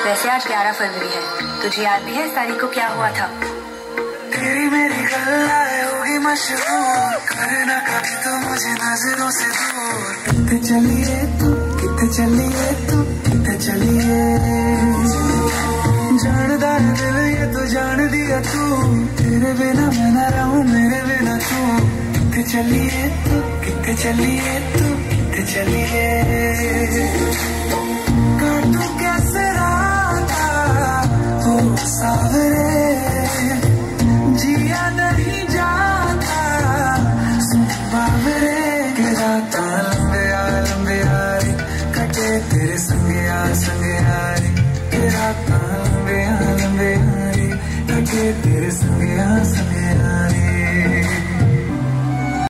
वैसे आज 11 फरवरी है, तुझे याद भी है इस तारीख को क्या हुआ था? तेरी मेरी गल्लाएं होगी मशहूर, करना कभी तो मुझे नजरों से दूर। कितने चलिए तू, कितने चलिए तू, कितने चलिए, जानदार दिल ये तो जान दिया तू, तेरे बिना मैं ना रहूं मेरे बिना तू। कितने चलिए तू, कितने चलिए तू, कितने चलिए, काटू कैसे राता हो सावरे, जिया नहीं जाता सुन बावरे के राता लंबे यार कटे तेरे संग यार संग